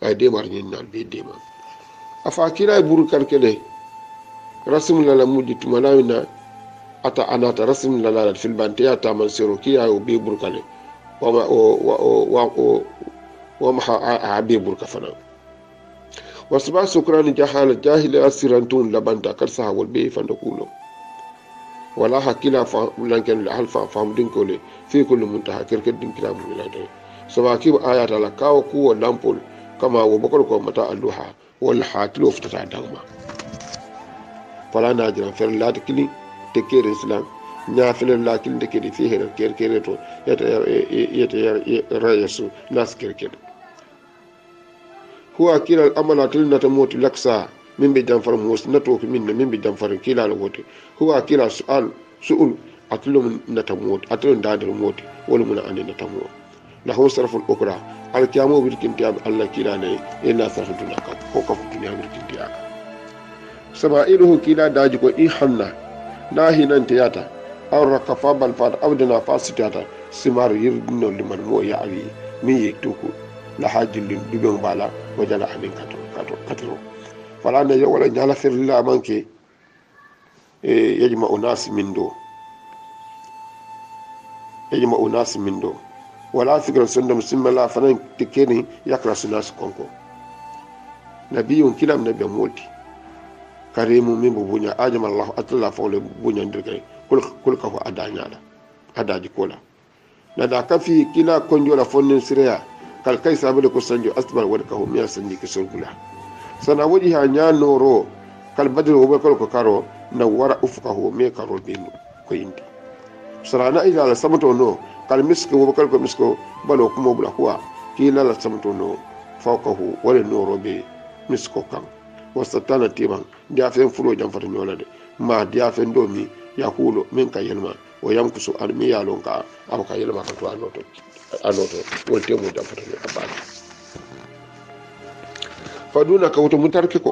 ay demar nyin nal be dema afa kila buru karkele rasim la mudi tumanawina ata anata rasim la fil bantiya ta man sero kiya o be buru kale wa ma a be buru kafana wasba sukran jahil asirantun labanta karsa wal be fanda kulo wala hakila fa lanken la halfa famdin kole fi kullu muntaha kirkir din kila mun la de sabaki ayata la kawo ku lampol kama wo bokol ko mata alluha wal hatilo ftata dawma fala na jira fer la tikli te kere islam nya fel la kil de kedi fi hera kere to yata rayasu nas kere huwa kila al-amala tilnata moti laksa min bi jamfar mus nato min bi jamfar kila la wote huwa kila su'ul atlum natamut atlum dadar moti wala mun ande natamut la hu sarful ukra al-kiyamu bil kintiab Allah kila ne illa sarfu dunaka ko ka dunya bil kintiaka saba'iluhu kila daji ko in hanna nahi nan tiyata aw rakafa bal fad abdana fasitata simar yirdino liman mo ya awi mi yektuku la hajjil dubon bala wajala anin katro fala ne wala nyala firla manke yajma unas min do wala fikra sundam simmala fanan tikeni yakra sunas konko nabiyun kilam nabiy multi karimu min bubunya ajama allah atalla fawle bubunya ndirkay kul ka ko adanya adaji kola nada kafi kila konjola fonnin siriya kal kai sabu ko sanjo asbar wad ka miya sanni ke sulkula sana wadi ha nya noro kal badr wo ko karo na wara ufqahu me karo bin ko indi sarana ila la samato no kal misko wo ko misko balo kuma bula kuwa kila la samato no fawqahu wala noro be misko kan wasatana timan dia fen fulo jam fata nyola de ma dia fen do mi yakulo min ka yelma o yankusu an mi yalon ka am ka yelma ka to anoto wolte mo jam fata abana faduna ka woto mutarke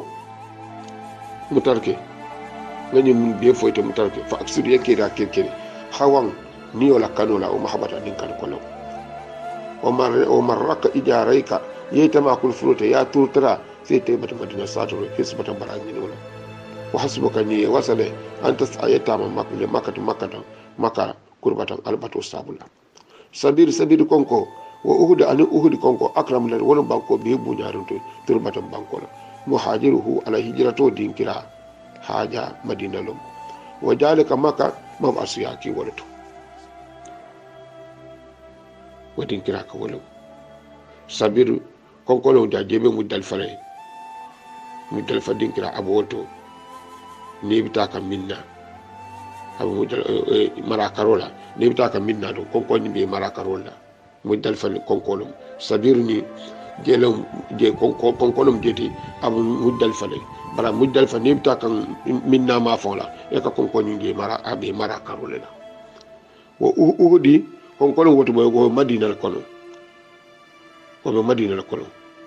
ngani mun be foyto mutarke fa aksud yake da kirkire hawan ni wala kanola o mahabata din kan kolo o marraka ijaraika yeytama kul fulote ya turtara sai ta yi bata madina satoro ke su bata barani ne wala wa hasbuka ni wasale an tasayata man makle maka kurbatan albato sabula sabir konko wa uhud an uhud konko akram lal wala banko be bunyarin to turbatan banko muhajiruhu ala hijrato dinkira haja madina lum wa jalika maka mam asiyaki walato wa dinkira ka wala sabir konko lo jajebe mudal fare mudal fadin kira aboto ne bita ka minna abu mudal marakarola ne bita ka minna do konko ni be marakarola mudal fal konko lo sabirni gelum je konko lo jeti abu mudal fale bara mudal fa ne bita kan minna ma fola e ka konko ni je mara abe marakarola wo uhudi konko lo woto boy go madina kono ko be madina kono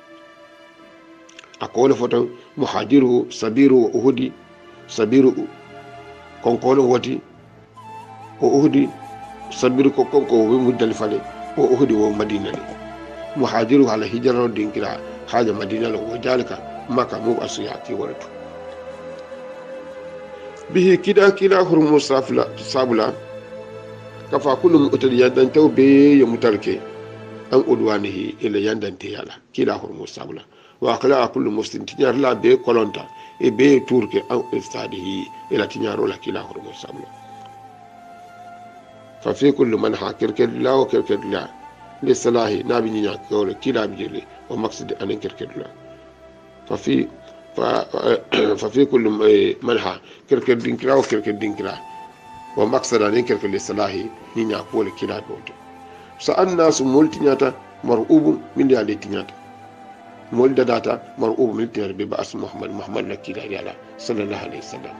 akole foto muhajiru sabiru uhudi sabiru konkolo woti o uhudi sabiru ko konko wo mudal fale o uhudi wo madina le muhajiru ala hijra dinkira haja madina lo wo jalika maka mu asiyati waratu bihi kila hurmu sabula kafa kullu mutal yadan tawbe ya mutarke an udwanihi ila yandan tiyala kila hurmu sabula wa kala kullu muslim tinyar la be kolonta e be turke an istadihi ila tinyaro la kila hurmu sabula fa fi kullu man hakirke la wa kirke la li salahi nabi nya ko kila bijele wa maqsad an kirke la fa fi kullu man hakirke dinkira wa kirke dinkira wa maqsad an kirke li salahi nya ko kila doto sa annasu multinyata mar'ubun min ya letinyata molda data mar'ub min tiyar bi ba'as muhammad lakila yala sallallahu alaihi wasallam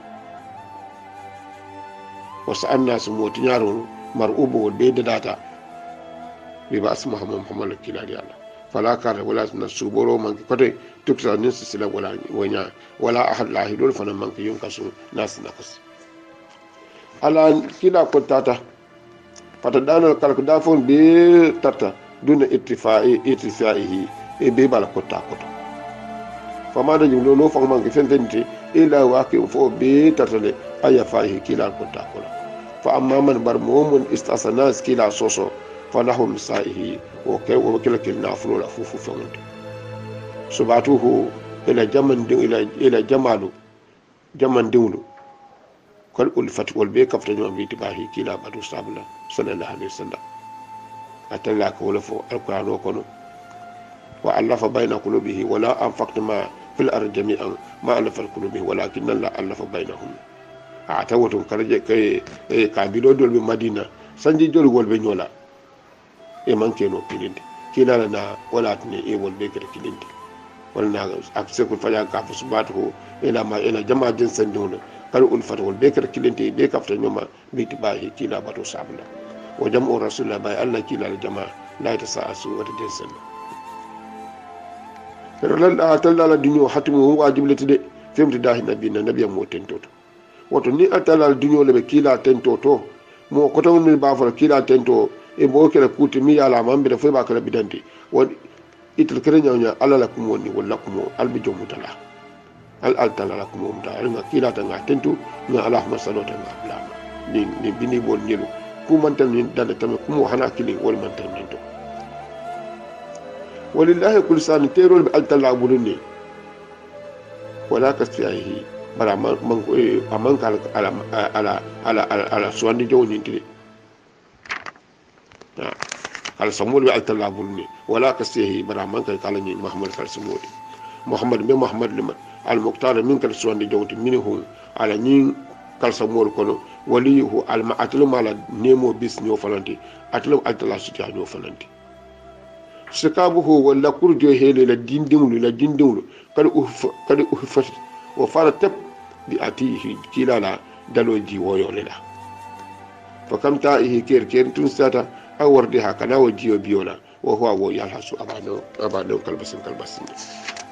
wasa annas motinyaro mar'ub wal be data bi ba'as muhammad lakila yala fala kar wala nasuboro man kote tuksa nin sila wala wanya wala ahad lahi dol fana man yun kasu nas nakas ala kila ko tata fata danal kala ko dafon be tata duna ittifaihi e be bala kotta koto fama da jumlo no fama ke fententi ila waqi fo be tatale aya fahi kila ko takola fa amma man bar mu'min istasana kila soso fa lahu misaihi wa kay wa kila kilna fulo la fufu famundo subatuhu ila jaman din ila jamalu jaman dinlu kal ulfat wal be kafta jom bi tibahi kila badu sabla sallallahu alaihi wasallam atalla ko wala fo alqur'ano kono wa allafa bayna qulubihi wala anfaqta ma fil ardi jami'an ma allafa qulubihi walakin la allafa bainahum atawatu karaje kay kabilo dol be madina sanji dol wol be nyola e manke no kilinde kila na wala tne e wol be kere kilinde wala ak sekul faja ka fu subatu ila ma ila jama'a din sanduna kal ulfat wol be kere kilinde be kafta nyoma bi tibahi kila batu sabla wa jam'u rasulullah bay allah kila al jama'a la tasaasu wa tadsanna lan da talla la dunyo hatimu wajiblati de femti dahi nabiya mo tentoto woto ni atalla la dunyo le be kila tentoto mo ko to mi ba fa kila tento e bo kala kuti mi yala mambe da fo ba kala bidanti wodi itul kere nyanya alla la kum woni wala kum albi jomutala al talla la kum mumta nga kila ta nga tento nga allahumma sallallahu alaihi wa sallam ni bini bon nyelu ku man tan ni dal tam kum hana kili wol man tan tento ولله كل سنة تيرول بألتلا بولني ولا كسفيه برا من أمان على سواني جوني تري على سمول بألتلا بولني ولا كسفيه برا من كالني محمد كالسمول محمد بن محمد لمن المختار من كالسواني جوني منه على نين كالسمول كنو وليه على ما أتلم على نيمو بيس نيو فلانتي أتلم ألتلا سجاه نيو فلانتي sikabuhu walla kurjo hele la dindimulu kada uhfat wa faratab bi atihi kilala daloji woyolela fa kam ta'ihi ker tun sata awarde hakana wajiyo biyola wa huwa wo yalhasu abano kalbasin